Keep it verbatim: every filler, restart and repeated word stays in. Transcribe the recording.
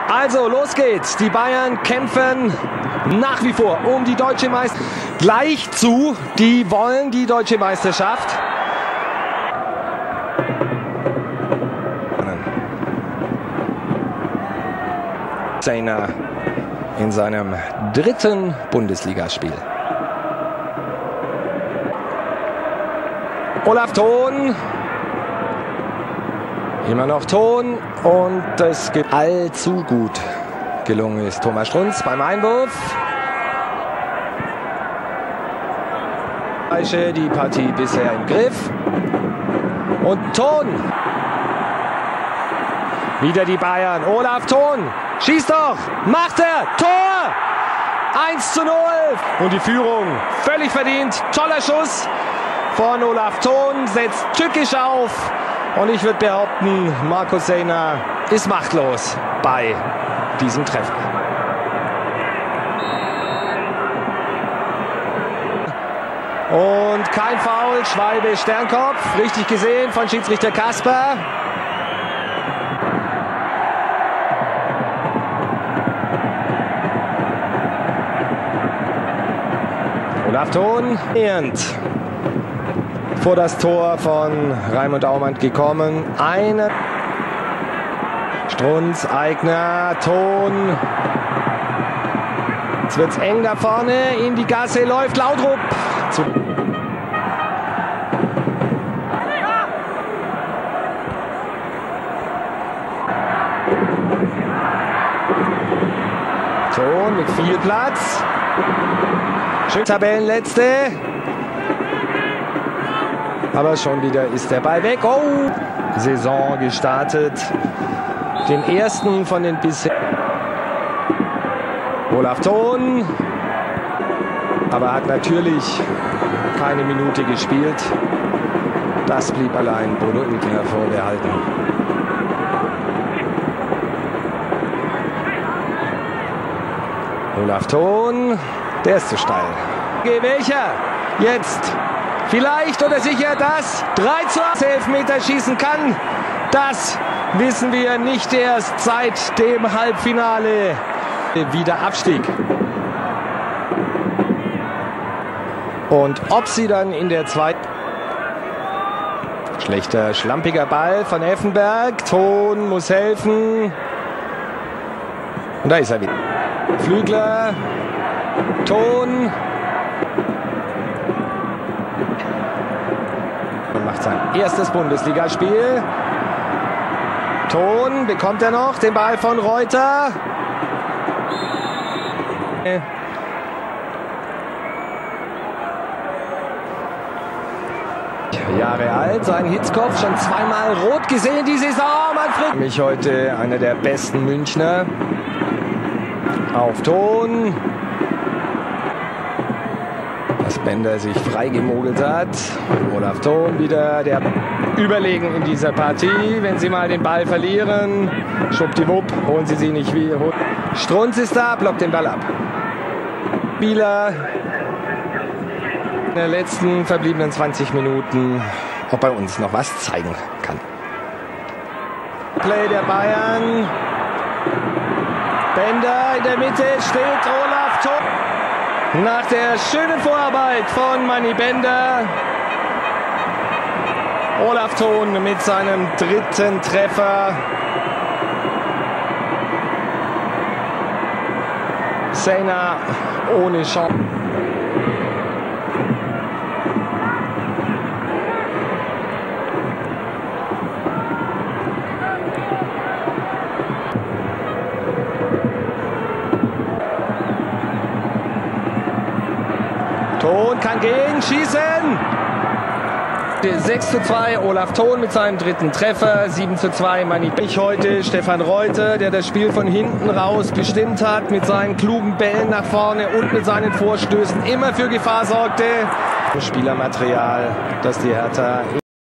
Also, los geht's. Die Bayern kämpfen nach wie vor um die deutsche Meisterschaft. Gleich zu, die wollen die deutsche Meisterschaft. Seiner in seinem dritten Bundesligaspiel. Olaf Thon. Immer noch Thon und es gibt allzu gut gelungen ist. Thomas Strunz beim Einwurf. Die Partie bisher im Griff. Und Thon. Wieder die Bayern. Olaf Thon. Schießt doch. Macht er. Tor. eins zu null. Und die Führung völlig verdient. Toller Schuss von Olaf Thon. Setzt tückisch auf. Und ich würde behaupten, Marco Sejna ist machtlos bei diesem Treffer. Und kein Foul, Schwalbe Sternkopf, richtig gesehen von Schiedsrichter Kasper. Olaf Thon vor das Tor von Raimund Aumann gekommen. Eine Strunz, Aigner, Thon. Jetzt wird's eng da vorne. In die Gasse läuft Laudrup. Zu Thon mit viel Platz. Schön Tabellenletzte. Aber schon wieder ist der Ball weg. Oh! Saison gestartet. Den ersten von den bisher. Olaf Thon. Aber hat natürlich keine Minute gespielt. Das blieb allein Bodo Illgner vorbehalten. Olaf Thon. Der ist zu steil. Welcher? Jetzt. Vielleicht oder sicher das drei zu eins Elfmeter schießen kann. Das wissen wir nicht erst seit dem Halbfinale. Wieder Abstieg. Und ob sie dann in der zweiten... Schlechter, schlampiger Ball von Effenberg. Thon muss helfen. Und da ist er wieder. Flügler. Thon. Macht sein erstes Bundesligaspiel. Thon bekommt er noch den Ball von Reuter. Jahre alt, sein Hitzkopf schon zweimal rot gesehen die Saison. Manfred. Für mich heute einer der besten Münchner. Auf Thon. Dass Bender sich freigemogelt hat. Olaf Thon wieder der Überlegen in dieser Partie. Wenn sie mal den Ball verlieren, schwuppdiwupp, holen sie sie nicht wie. Strunz ist da, blockt den Ball ab. Spieler in den letzten verbliebenen zwanzig Minuten, ob er uns noch was zeigen kann. Play der Bayern. Bender in der Mitte steht Olaf Thon. Nach der schönen Vorarbeit von Manni Bender. Olaf Thon mit seinem dritten Treffer. Sejna ohne Chance. Thon kann gehen, schießen. sechs zu zwei, Olaf Thon mit seinem dritten Treffer. sieben zu zwei, Manni. Ich heute Stefan Reuter, der das Spiel von hinten raus bestimmt hat, mit seinen klugen Bällen nach vorne und mit seinen Vorstößen immer für Gefahr sorgte. Spielermaterial, das die Hertha